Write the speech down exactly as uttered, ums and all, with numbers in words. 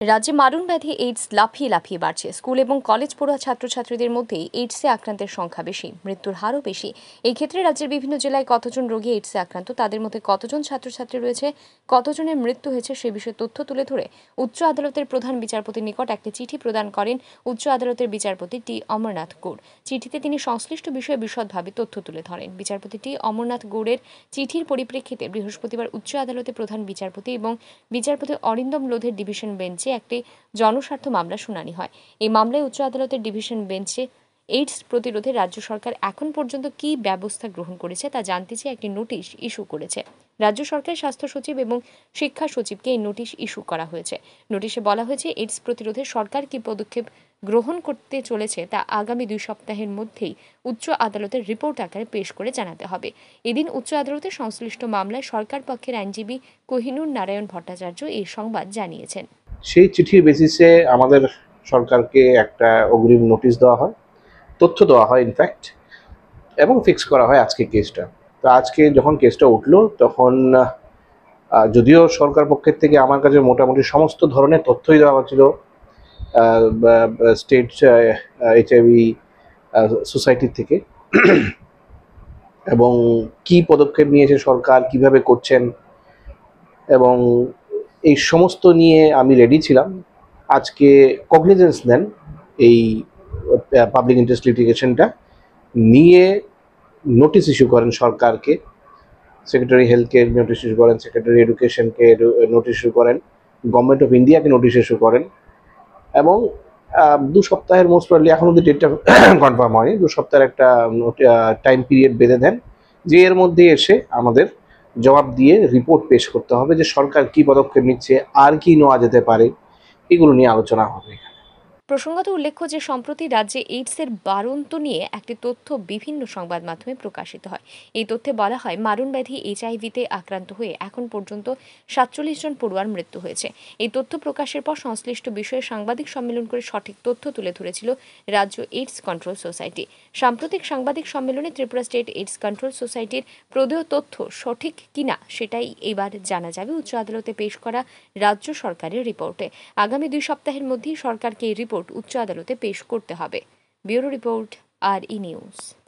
রাজ্যে মারণ ব্যাধি এইডস লাফিয়ে লাফিয়ে বাড়ছে। স্কুল এবং কলেজ পড়ুয়া ছাত্রছাত্রীদের মধ্যেই এইডসে আক্রান্তের সংখ্যা বেশি, মৃত্যুর হারও বেশি। এই ক্ষেত্রে রাজ্যের বিভিন্ন জেলায় কতজন রোগী এইডসে আক্রান্ত, তাদের মধ্যে কতজন ছাত্রছাত্রী রয়েছে, কতজনের মৃত্যু হয়েছে সে বিষয়ে তথ্য তুলে ধরে উচ্চ আদালতের প্রধান বিচারপতির নিকট একটি চিঠি প্রদান করেন উচ্চ আদালতের বিচারপতি টি অমরনাথ গৌড়। চিঠিতে তিনি সংশ্লিষ্ট বিষয়ে বিশদভাবে তথ্য তুলে ধরেন। বিচারপতি টি অমরনাথ গৌড়ের চিঠির পরিপ্রেক্ষিতে বৃহস্পতিবার উচ্চ আদালতে প্রধান বিচারপতি এবং বিচারপতি অরিন্দম লোধের ডিভিশন বেঞ্চে একটি জনস্বার্থ মামলা শুনানি হয়। এই মামলায় উচ্চ আদালতের ডিভিশন বেঞ্চে এইডস প্রতিরোধে রাজ্য সরকার এখন পর্যন্ত কী ব্যবস্থা গ্রহণ করেছে তা জানতে চেয়ে একটি নোটিশ ইস্যু করেছে। রাজ্য সরকারের স্বাস্থ্য সচিব এবং শিক্ষা সচিবকে এই নোটিশ ইস্যু করা হয়েছে। নোটিশে বলা হয়েছে, এইডস প্রতিরোধে সরকার কী পদক্ষেপ গ্রহণ করতে চলেছে তা আগামী দুই সপ্তাহের মধ্যেই উচ্চ আদালতের রিপোর্ট আকারে পেশ করে জানাতে হবে। এদিন উচ্চ আদালতে সংশ্লিষ্ট মামলায় সরকার পক্ষের আইনজীবী কোহিনুর নারায়ণ ভট্টাচার্য এই সংবাদ জানিয়েছেন। সেই চিঠির বেসিসে আমাদের সরকারকে একটা অগ্রিম নোটিশ দেওয়া হয়, তথ্য দেওয়া হয় ইনফ্যাক্ট, এবং ফিক্স করা হয় আজকে কেসটা। তো আজকে যখন কেসটা উঠলো তখন যদিও সরকার পক্ষের থেকে আমার কাছে মোটামুটি সমস্ত ধরনের তথ্যই দেওয়া হচ্ছিল স্টেট এইচআইভি সোসাইটির থেকে, এবং কি পদক্ষেপ নিয়েছে সরকার, কিভাবে করছেন, এবং এই সমস্ত নিয়ে আমি রেডি ছিলাম। আজকে কগনিজেন্স নেন এই পাবলিক ইন্টারেস্ট লিটিগেশনটা নিয়ে নোটিশ ইস্যু করেন সরকারকে, সেক্রেটারি হেলথকে নোটিশ ইস্যু করেন, সেক্রেটারি এডুকেশনকে নোটিশ ইস্যু করেন, গভর্নমেন্ট অফ ইন্ডিয়াকে নোটিশ ইস্যু করেন, এবং দু সপ্তাহের মোস্ট প্রবলি এখন অব্দি ডেটটা কনফার্ম হয়নি, দু সপ্তাহের একটা টাইম পিরিয়ড বেঁধে দেন যে এর মধ্যে এসে আমাদের জবাব দিয়ে রিপোর্ট পেশ করতে হবে যে সরকার কি পদক্ষেপ নিচ্ছে, আর কি নেওয়া যেতে পারে, এগুলো নিয়ে আলোচনা হবে। প্রসঙ্গত উল্লেখ্য যে সম্প্রতি রাজ্যে এইডসের বাড়ন্ত নিয়ে একটি তথ্য বিভিন্ন সংবাদ মাধ্যমে প্রকাশিত হয়। এই তথ্যে বলা হয়, মারণ ব্যাধি এইচআইভিতে আক্রান্ত হয়ে এখন পর্যন্ত সাতচল্লিশ জন পড়ুয়ার মৃত্যু হয়েছে। এই তথ্য প্রকাশের পর সংশ্লিষ্ট বিষয়ে সাংবাদিক সম্মেলন করে সঠিক তথ্য তুলে ধরেছিল রাজ্য এইডস কন্ট্রোল সোসাইটি। সাম্প্রতিক সাংবাদিক সম্মেলনে ত্রিপুরা স্টেট এইডস কন্ট্রোল সোসাইটির প্রদেয় তথ্য সঠিক কিনা সেটাই এবার জানা যাবে উচ্চ আদালতে পেশ করা রাজ্য সরকারের রিপোর্টে। আগামী দুই সপ্তাহের মধ্যেই সরকারকে এই রিপোর্ট উচ্চ আদালতে পেশ করতে হবে। ব্যুরো রিপোর্ট, আর ই নিউজ।